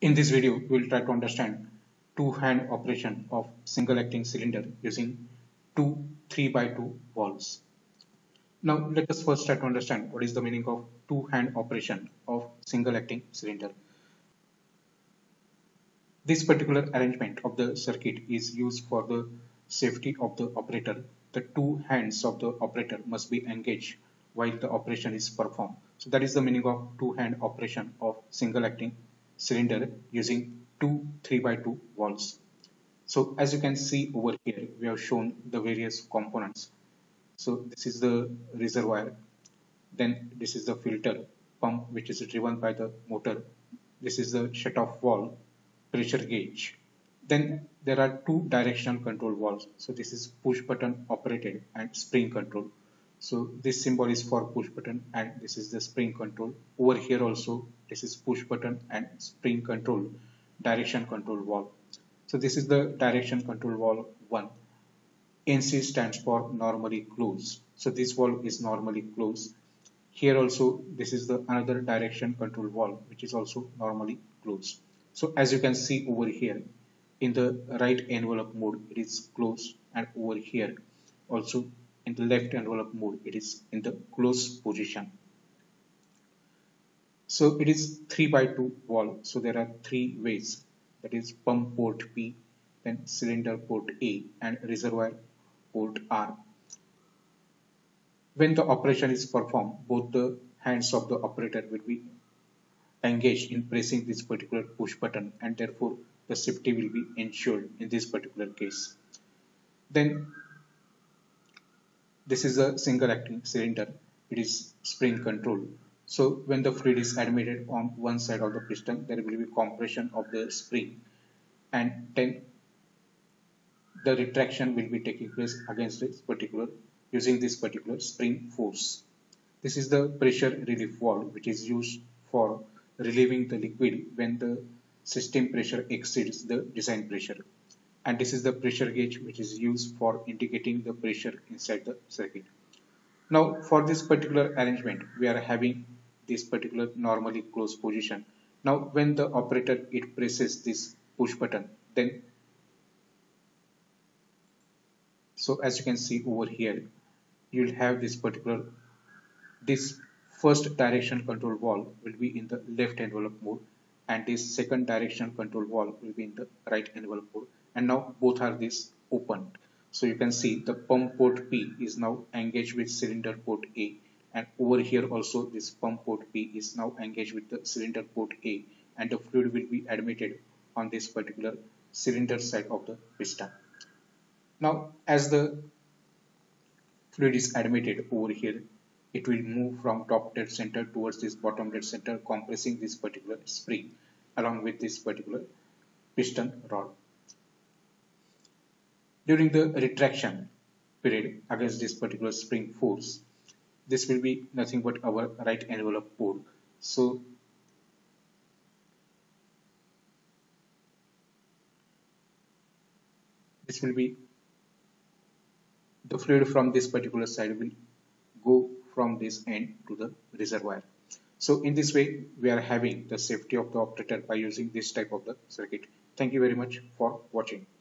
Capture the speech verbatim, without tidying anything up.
In this video, we will try to understand two-hand operation of single-acting cylinder using two three by two valves. Now, let us first try to understand what is the meaning of two-hand operation of single-acting cylinder. This particular arrangement of the circuit is used for the safety of the operator. The two hands of the operator must be engaged while the operation is performed. So that is the meaning of two-hand operation of single-acting cylinder using two three by two valves. So as you can see over here, we have shown the various components. So this is the reservoir, then this is the filter pump which is driven by the motor. This is the shut-off valve, pressure gauge. Then there are two directional control valves. So this is push button operated and spring control. So this symbol is for push button and this is the spring control. Over here also this is push button and spring control direction control valve. So this is the direction control valve one. N C stands for normally closed. So this valve is normally closed. Here also this is the another direction control valve which is also normally closed. So as you can see over here, in the right envelope mode it is closed, and over here also in the left envelope mode it is in the closed position. So it is three by two valve. So there are three ways, that is pump port P, then cylinder port A and reservoir port R. When the operation is performed, both the hands of the operator will be engaged in pressing this particular push button, and therefore the safety will be ensured in this particular case. Then this is a single acting cylinder. It is spring control. So when the fluid is admitted on one side of the piston, there will be compression of the spring, and then the retraction will be taking place against this particular using this particular spring force. This is the pressure relief valve which is used for relieving the liquid when the system pressure exceeds the design pressure, and this is the pressure gauge which is used for indicating the pressure inside the circuit. Now for this particular arrangement we are having this particular normally closed position. Now when the operator it presses this push button, then so as you can see over here, you will have this particular this first direction control valve will be in the left envelope mode, and this second direction control valve will be in the right envelope mode, and now both are this open. So you can see the pump port P is now engaged with cylinder port A, and over here also this pump port P is now engaged with the cylinder port A, and the fluid will be admitted on this particular cylinder side of the piston. Now as the fluid is admitted over here, it will move from top dead center towards this bottom dead center, compressing this particular spring along with this particular piston rod. During the retraction period against this particular spring force, this will be nothing but our right envelope port. So this will be the fluid from this particular side will go from this end to the reservoir. So in this way we are having the safety of the operator by using this type of the circuit. Thank you very much for watching.